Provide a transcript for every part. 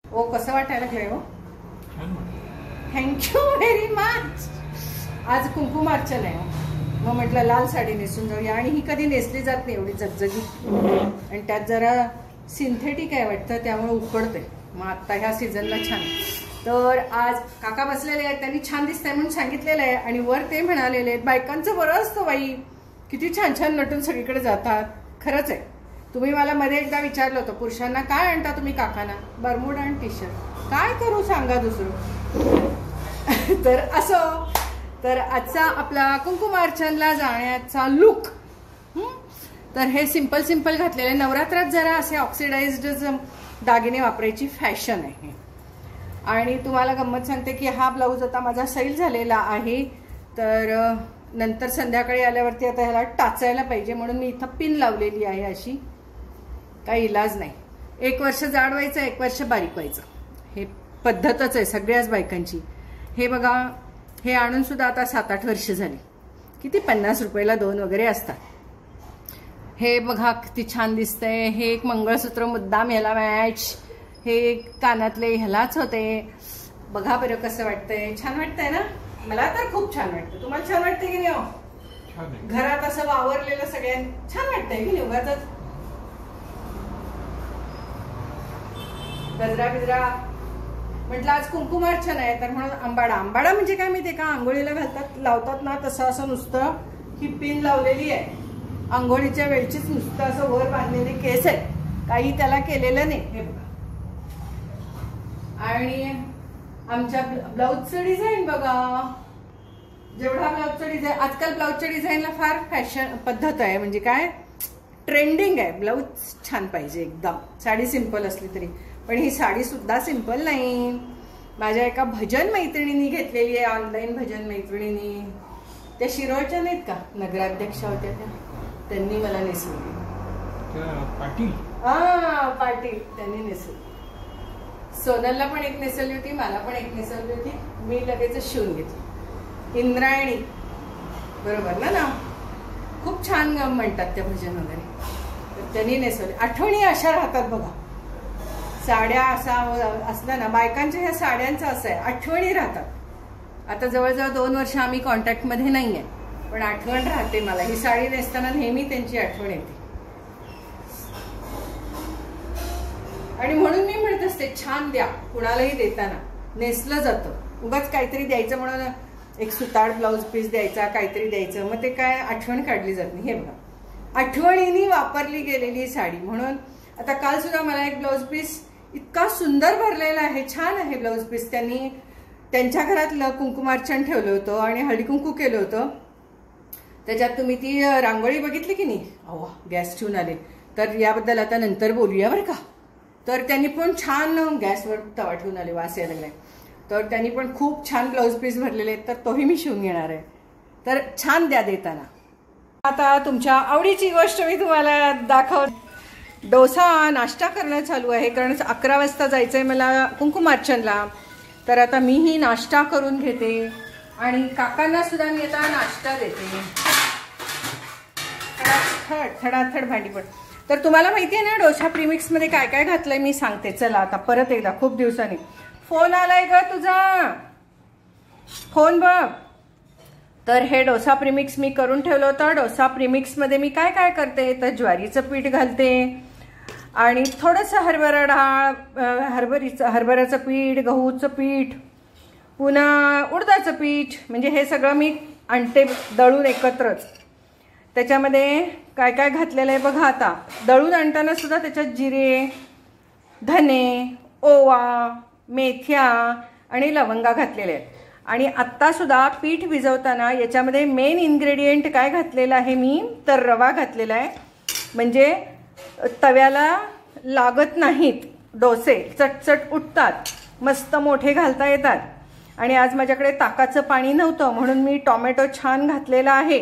ओ कसं वाटायला लागलंय हो? Thank you very much. आज कुंकुमार्चन आहे, मग म्हटलं लाल साडी नेसून जाऊया. आणि ही कधी नेसली जात नाही एवढी जगजगी, आणि त्यात जरा सिंथेटिक आहे वाटतं, त्यामुळे उकडते. मग आत्ता ह्या सीझनला छान. तर आज काका बसलेले आहेत, त्यांनी छान दिसतंय म्हणून सांगितलेलं आहे. आणि वर ते म्हणालेले आहेत बायकांचं बरं असतं बाई, किती छान छान नटून सगळीकडे जातात. खरंच आहे. तुम्ही मला मध्ये एकदा विचारलं होतं पुरुषांना काय आणता तुम्ही काकांना, बरमुडा आणि टी शर्ट. काय करू सांगा दुसरं. तर असं, तर आजचा आपला कुंकुमार्चनला जाण्याचा लुक, तर हे सिंपल सिंपल घातलेले. नवरात्रात जरा असे ऑक्सिडाइज्ड दागिने वापरायची फॅशन आहे. आणि तुम्हाला गंमत सांगते की हा ब्लाऊज आता माझा सैल झालेला आहे, तर नंतर संध्याकाळी आल्यावरती आता ह्याला टाचायला पाहिजे म्हणून मी इथं पिन लावलेली आहे. अशी काही इलाज नाही. 1 वर्ष जाड व्हायचं, 1 वर्ष बारीक व्हायचं, हे पद्धतच आहे सगळ्याच बायकांची. हे बघा, हे आणून सुद्धा आता 7-8 वर्ष झाली. किती 50 रुपयाला 2 वगैरे असतात. हे बघा किती छान दिसतंय. हे एक मंगळसूत्र मुद्दाम ह्याला मॅच, हे कानातले ह्यालाच होते. बघा बरं कसं वाटतंय. छान वाटतंय ना? मला तर खूप छान वाटतं. तुम्हाला छान वाटतंय की नाही? घरात असं वावरलेलं सगळ्यांना छान वाटतंय की नाही? उगाच गजरा बिजरा म्हटलं आज कुंकुमार्चन आहे, तर म्हणून आंबाडा. आंबाडा म्हणजे काय माहितीये का? आंघोळीला घालतात, लावतात ना तसं. असं नुसतं ही पिन लावलेली आहे. आंघोळीच्या वेळचीच नुसतं असं वर बांधलेली केस आहे, काही त्याला केलेलं नाही. हे बघा. आणि आमच्या ब्लाऊजचं डिझाईन बघा. जेवढा ब्लाऊजचं डिझाईन, आजकाल ब्लाऊजच्या डिझाईनला फार फॅशन पद्धत आहे. म्हणजे काय ट्रेंडिंग आहे. ब्लाऊज छान पाहिजे एकदम. साडी सिंपल असली तरी, पण ही साडी सुद्धा सिंपल नाही. माझ्या एका भजन मैत्रिणींनी घेतलेली आहे, ऑनलाईन भजन मैत्रिणींनी. त्या शिरोळच्या नाहीत का, नगराध्यक्षा होत्या त्या, त्यांनी मला नेसवली. पाटील, हा पाटील, त्यांनी नेसवली. सोनलला पण एक नेसवली होती, मला पण एक नेसवली होती. मी लगेच शिवून घेतली. इंद्रायणी बरोबर ना नाव? खूप छान म्हणतात त्या भजन वगैरे, तर त्यांनी नेसवली. आठवणी अशा राहतात बघा. साड्या असा असल्या ना, बायकांच्या ह्या साड्यांचं असं आहे, आठवणी राहतात. आता जवळजवळ 2 वर्ष आम्ही कॉन्टॅक्टमध्ये नाही आहे, पण आठवण राहते मला. ही साडी नेसताना नेहमी त्यांची आठवण येते. आणि म्हणून मी म्हणत असते छान द्या, कुणालाही देताना. नेसलं जातं, उगाच काहीतरी द्यायचं म्हणून एक सुताड ब्लाऊज पीस द्यायचा, काहीतरी द्यायचं, मग ते काय आठवण काढली जात नाही. हे बघा, आठवणींनी वापरली गेलेली साडी. म्हणून आता काल सुद्धा मला एक ब्लाऊज पीस इतका सुंदर भरलेला आहे, छान आहे ब्लाऊज पीस. त्यांनी त्यांच्या घरातलं कुंकुमार्चन ठेवलं होतं आणि हळदी कुंकू केलं होतं. त्याच्यात तुम्ही ती रांगोळी बघितली की नाही? अहो, गॅस ठेवून आले. तर याबद्दल आता नंतर बोलूया बरं का. तर त्यांनी पण छान गॅसवर तवा ठेवून आले, वास यायला लागलाय. तर त्यांनी पण खूप छान ब्लाऊज पीस भरलेले आहेत, तर तोही मी शिवून घेणार आहे. तर छान द्या देताना. आता तुमच्या आवडीची गोष्ट मी तुम्हाला डोसा नाश्ता करणं चालू आहे, कारण 11 वाजता जायचंय मला कुंकुमार्चनला. तर आता मीही नाश्ता करून घेते आणि काकांना सुद्धा मी आता नाश्ता देते. थडाथड भांडी पड. तर तुम्हाला माहिती आहे ना डोसा प्रीमिक्स मध्ये काय काय घातलंय, मी सांगते. चला आता परत एकदा, खूप दिवसांनी फोन आलाय ग तुझा, फोन बघ. तर हे डोसा प्रीमिक्स मी करून ठेवलं होतं. डोसा प्रीमिक्स मध्ये मी काय काय करते, तर ज्वारीचं पीठ घालते आणि थोडंसं हरभरा डाळ, हरभऱ्याचं पीठ, गहूचं पीठ, पुन्हा उडदाचं पीठ. म्हणजे हे सगळं मी आणते दळून एकत्रच. त्याच्यामध्ये काय काय घातलेलं आहे बघा. आता दळून आणताना सुद्धा त्याच्यात जिरे, धने, ओवा, मेथ्या आणि लवंगा घातलेले आहेत. आणि आत्ता सुद्धा पीठ भिजवताना याच्यामध्ये मेन इन्ग्रेडियंट काय घातलेलं आहे मी, तर रवा घातलेला आहे. म्हणजे तव्याला लागत नाहीत डोसे, चटचट उठतात, मस्त मोठे घालता येतात. आणि आज माझ्याकडे ताकाचं पाणी नव्हतं म्हणून मी टोमॅटो छान घातलेला आहे.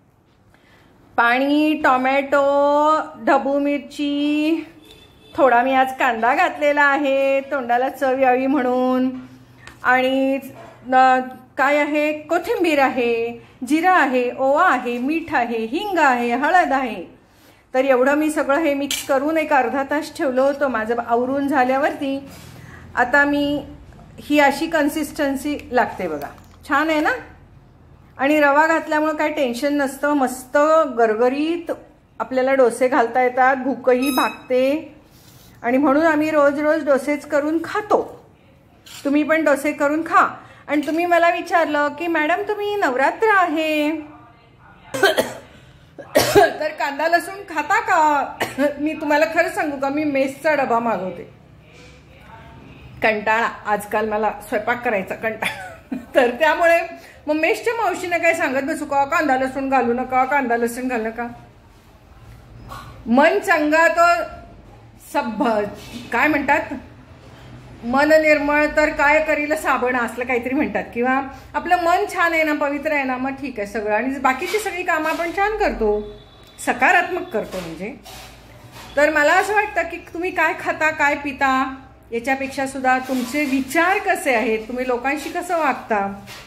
पाणी, टोमॅटो, ढबू मिरची, थोडा मी आज कांदा घातलेला आहे तोंडाला चव यावी म्हणून. आणि काय आहे, कोथिंबीर आहे, जिरा आहे, ओवा आहे, मीठ आहे, हिंग आहे, हळद आहे. तर एवढं मी सगळं हे मिक्स करून एक अर्धा तास ठेवलं होतं माझं आवरून झाल्यावरती. आता मी ही अशी कन्सिस्टन्सी लागते बघा, छान आहे ना. आणि रवा घातल्यामुळे काही टेन्शन नसतं, मस्त गरगरीत आपल्याला डोसे घालता येतात, भूकही भागते. आणि म्हणून आम्ही रोज रोज डोसेच करून खातो. तुम्ही पण डोसे करून खा. आणि तुम्ही मला विचारलं की मॅडम तुम्ही नवरात्र आहे तर कांदा लसूण खाता का. मी तुम्हाला खरं सांगू का, मी मेसचा डबा मागवते. कंटाळा, आजकाल मला स्वयंपाक करायचा कंटाळा. तर त्यामुळे मग मेसच्या मावशीने काय सांगत बसू का, कांदा लसूण घालू नका, कांदा लसूण घालू नका. मन चंगा तो सब काय म्हणतात, मन निर्मळ तर काय करील साबण, असलं काहीतरी म्हणतात. किंवा आपलं मन छान आहे ना, पवित्र आहे ना, मग ठीक आहे सगळं. आणि बाकीची सगळी कामं आपण छान करतो, सकारात्मक करतो म्हणजे. तर मला असं वाटतं की तुम्ही काय खाता, काय पिता, याच्यापेक्षा सुद्धा तुमचे विचार कसे आहेत, तुम्ही लोकांशी कसं वागता,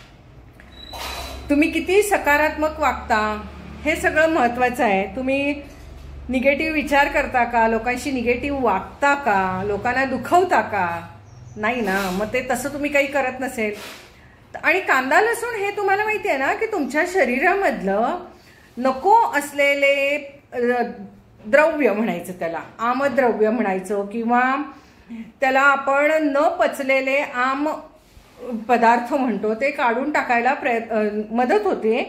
तुम्ही किती सकारात्मक वागता, हे सगळं महत्त्वाचं आहे. तुम्ही निगेटिव्ह विचार करता का, लोकांशी निगेटिव्ह वागता का, लोकांना दुखवता का, नाही ना. मग ते तसं तुम्ही काही करत नसेल. आणि कांदा लसूण हे तुम्हाला माहिती आहे ना की तुमच्या शरीरामधलं नको असलेले द्रव्य म्हणायचं, त्याला आमद्रव्य म्हणायचं, किंवा त्याला आपण न पचलेले आम पदार्थ म्हणतो, ते काढून टाकायला मदत होते.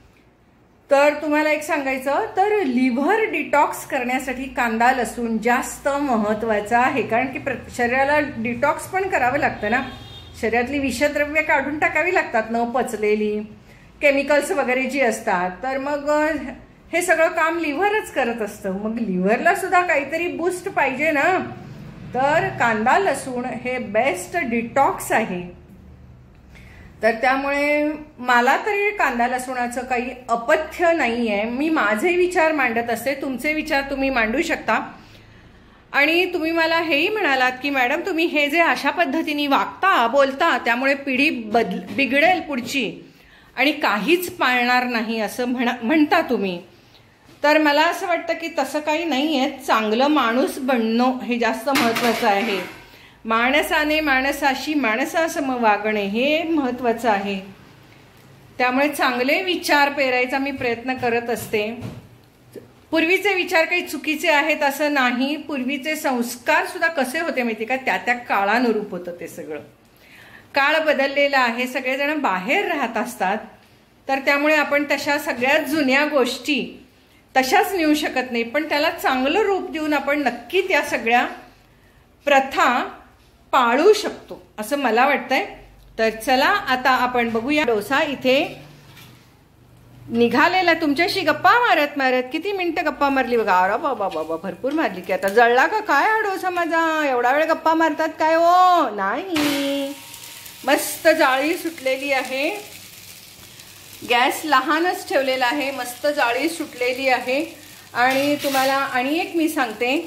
तर तुम्हाला एक सांगायचं तर लिव्हर डिटॉक्स करण्यासाठी कांदा लसूण जास्त महत्त्वाचा आहे. कारण की शरीराला डिटॉक्स पण करावं लागतं ना, शरीरातली विषद्रव्य काढून टाकावी लागतात, न पचलेली केमिकल्स वगैरे जी असतात. तर मग हे सगळं काम लिव्हरच करत असतं. मग लिव्हरला सुद्धा काहीतरी बूस्ट पाहिजे ना, तर कांदा लसूण हे बेस्ट डिटॉक्स आहे. तर त्यामुळे मला तरी कांदा लसूणाचं काही अपथ्य नाही आहे. मी माझे विचार मांडत असते, तुमचे विचार तुम्ही मांडू शकता. आणि तुम्ही मला हेही म्हणालात की मॅडम तुम्ही हे जे अशा पद्धतीने वागता बोलता त्यामुळे पिढी बिघडेल पुढची आणि काहीच पाळणार नाही असं म्हणता तुम्ही. तर मला असं वाटतं की तसं काही नाही आहे. चांगलं माणूस बनणं हे जास्त महत्त्वाचं आहे. माणसाने माणसाशी माणसासम वागणे हे महत्त्वाचं आहे. त्यामुळे चांगले विचार पेरायचा मी प्रयत्न करत असते. पूर्वीचे विचार काही चुकीचे आहेत असं नाही. पूर्वीचे संस्कार सुद्धा कसे होते माहिती का, त्या त्या काळानुरूप होतं ते सगळं. काळ बदललेला आहे, सगळेजण बाहेर राहत असतात. तर त्यामुळे आपण तशा सगळ्यात जुन्या गोष्टी तशाच नेऊ शकत नाही, पण त्याला चांगलं रूप देऊन आपण नक्की त्या सगळ्या प्रथा पाळू शकतो असं मला वाटतंय. तर चला आता आपण बघूया. डोसा इथे निघालेला, तुमच्याशी गप्पा मारत मारत किती मिनिटं गप्पा मारली बघा. अरे बाबा बाबा भरपूर मारली की आता जळला का काय हा डोसा माझा. एवढा वेळ गप्पा मारतात काय हो. नाही, मस्त जाळी सुटलेली आहे. गॅस लहानच ठेवलेला आहे, मस्त जाळी सुटलेली आहे. आणि तुम्हाला आणि एक मी सांगते,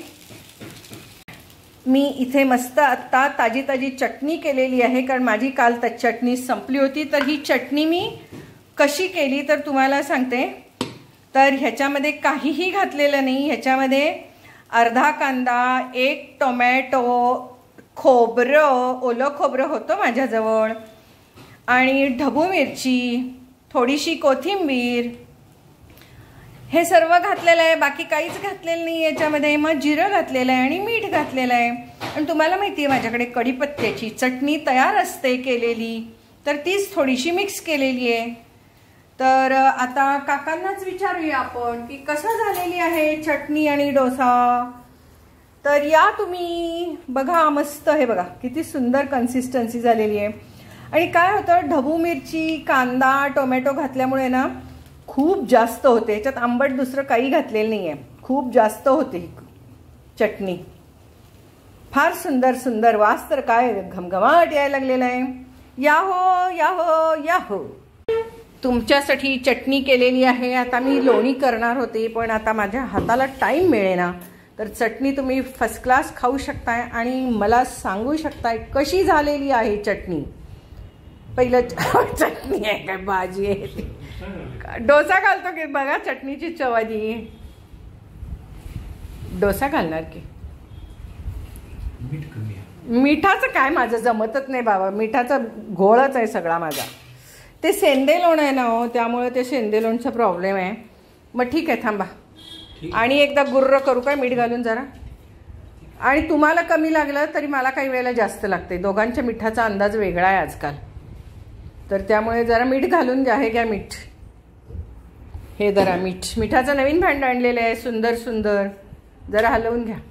मी इथे मस्त आत्ता ताजी ताजी चटणी केलेली आहे. कारण माझी काल चटणी संपली होती. तर ही चटणी मी कशी केली तर तुम्हाला सांगते. तर ह्याच्यामध्ये काहीही घातलेलं नाही. ह्याच्यामध्ये अर्धा कांदा, एक टोमॅटो, खोबरं, ओलं खोबरं होतं माझ्याजवळ, आणि ढबू मिरची, थोडीशी कोथिंबीर, हे सर्व घातलेलं आहे. बाकी काहीच घातलेलं नाही याच्यामध्ये. मग जिरं घातलेलं आहे आणि मीठ घातलेलं आहे. आणि तुम्हाला माहिती आहे माझ्याकडे कढीपत्त्याची चटणी तयार असते केलेली, तर तीच थोडीशी मिक्स केलेली आहे. तर आता काकांनाच विचारूया आपण की कसं झालेली आहे चटणी आणि डोसा. तर या तुम्ही बघा, मस्त हे बघा किती सुंदर कन्सिस्टन्सी झालेली आहे. आणि काय होतं, ढबू मिरची, कांदा, टोमॅटो घातल्यामुळे ना खूप जास्त होते. ह्याच्यात आंबट दुसरं काही घातलेलं नाही आहे, खूप जास्त होते ही चटणी. फार सुंदर सुंदर वास तर काय घमघमाट यायला लागलेला आहे. या हो या हो या हो. तुमच्यासाठी चटणी केलेली आहे. आता मी लोणी करणार होते पण आता माझ्या हाताला टाईम मिळेना. तर चटणी तुम्ही फर्स्ट क्लास खाऊ शकताय आणि मला सांगू शकताय कशी झालेली आहे चटणी. पहिलं चटणी आहे काय भाजी आहे, डोसा घालतो की बघा चटणीची चव आधी. डोसा घालणार की मिठाचं काय माझं जमतच नाही बाबा, मिठाचा घोळच आहे सगळा माझा. ते सेंदे लोण आहे ना हो, त्यामुळे ते सेंदे लोणचा प्रॉब्लेम आहे. मग ठीक आहे थांबा, आणि एकदा गुर्र करू काय मीठ घालून जरा. आणि तुम्हाला कमी लागलं तरी मला काही वेळेला जास्त लागते. दोघांच्या मिठाचा अंदाज वेगळा आहे आजकाल, तर त्यामुळे जरा मीठ घालून घ्या. हे घ्या मीठ, हे जरा मीठ. मिठाचं नवीन भांडं आणलेलं आहे, सुंदर सुंदर. जरा हलवून घ्या.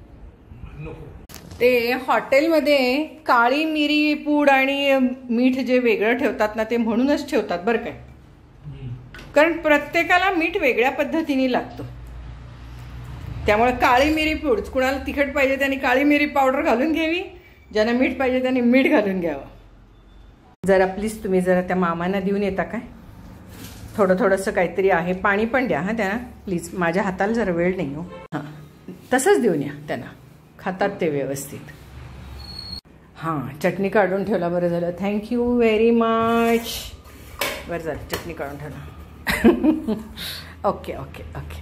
ते हॉटेलमध्ये काळी मिरी पूड आणि मीठ जे वेगळं ठेवतात ना, ते म्हणूनच ठेवतात बरं काय. कारण प्रत्येकाला मीठ वेगळ्या पद्धतीने लागतं. त्यामुळे काळी मिरी पूड, कुणाला तिखट पाहिजे त्यांनी काळी मिरी पावडर घालून घ्यावी, ज्यांना मीठ पाहिजे त्यांनी मीठ घालून घ्यावं. जरा प्लीज तुम्ही जरा त्या मामांना देऊन येता काय, थोडंसं काहीतरी आहे. पाणी पण द्या हां त्यांना प्लीज, माझ्या हाताला जरा वेळ नाही हो. हां तसंच देऊन या त्यांना, खातात ते व्यवस्थित. हां चटणी काढून ठेवला, बरं झालं, थँक्यू व्हेरी मच. बरं झालं चटणी काढून ठेवला. Okay okay okay.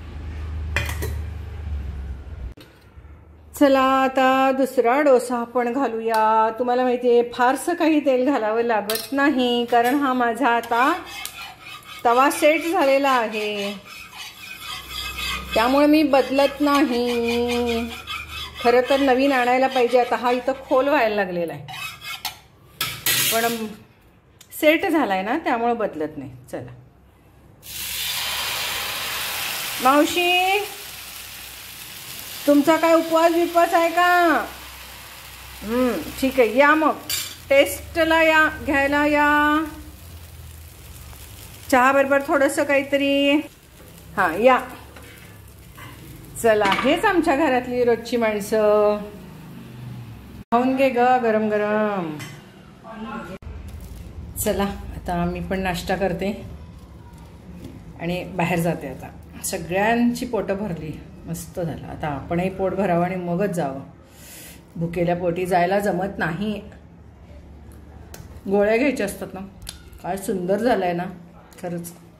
चला आता दुसरा डोसा आपण घालूया. तुम्हाला माहिती आहे फारसं काही तेल घालावं लागत नाही, कारण हा माझा आता तवा सेट झालेला आहे, त्यामुळे मी बदलत नाही. खरं तर नवीन आणायला पाहिजे आता, हा इथं खोल व्हायला लागलेला आहे, पण सेट झालाय ना त्यामुळे बदलत नाही. चला मावशी, तुमचा काय उपवास विपवास आहे का? ठीक आहे, या मग टेस्टला या, घ्यायला या. चहा बरोबर थोडंसं काहीतरी. हां या. चला, हेच आमच्या घरातली रोजची माणसं. खाऊन घे ग गरम गरम. चला आता मी पण नाश्ता करते आणि बाहेर जाते. आता सगळ्यांची पोटं भरली, मस्त झालं. आता आपणही पोट भरावं आणि मगच जावं. भुकेल्या पोटी जायला जमत नाही. गोळ्या घ्यायच्या असतात ना. काय सुंदर झालंय ना खरंच.